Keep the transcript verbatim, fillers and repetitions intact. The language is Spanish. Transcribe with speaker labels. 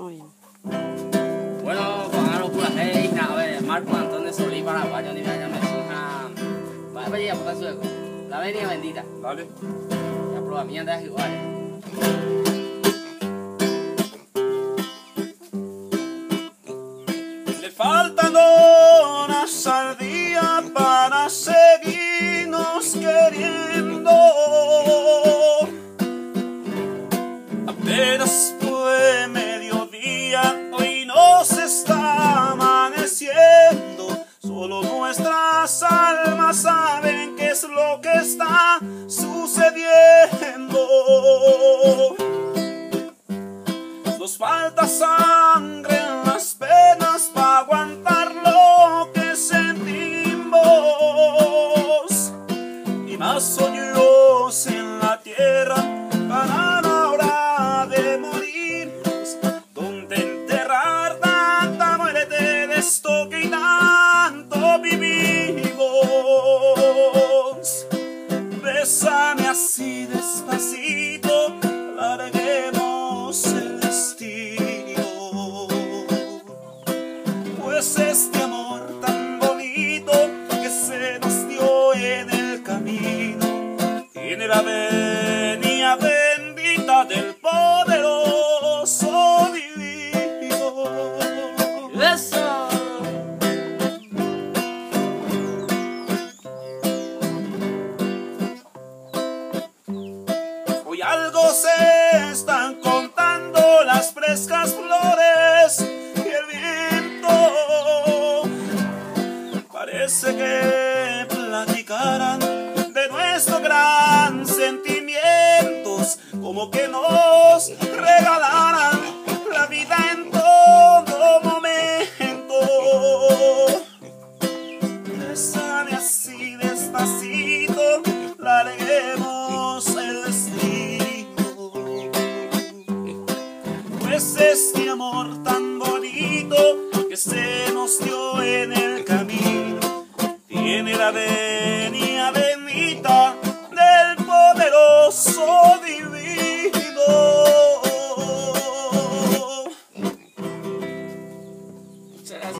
Speaker 1: Oye.
Speaker 2: Bueno, con algo por ahí, a ver, Marco Antonio Solís, paraguayo, ni me llame. Vaya para allá, por sueco. La avenida bendita.
Speaker 3: Dale.
Speaker 2: La prueba mía de igual.
Speaker 3: Le faltan horas al día para seguirnos queriendo. Apenas fue mediodía, hoy nos está amaneciendo. Solo nuestras almas saben qué es lo que está sucediendo. Nos falta sangre en las penas para aguantar lo que sentimos, y más hoyos en la tierra para la hora de morirnos. Donde enterrar tanta muerte de esto que tanto vivimos. Bésame así despacito, larguemos el destino, pues este amor tan bonito que se nos dio en el camino tiene la venia bendita del poderoso divino.
Speaker 2: ¡Eso!
Speaker 3: Hoy algo se están contando las frescas flores y el viento. Parece que platicaran de nuestros gran sentimientos, como que nos regalaran la vida en todo momento. Bésame así despacito, larguemos el destino, pues este amor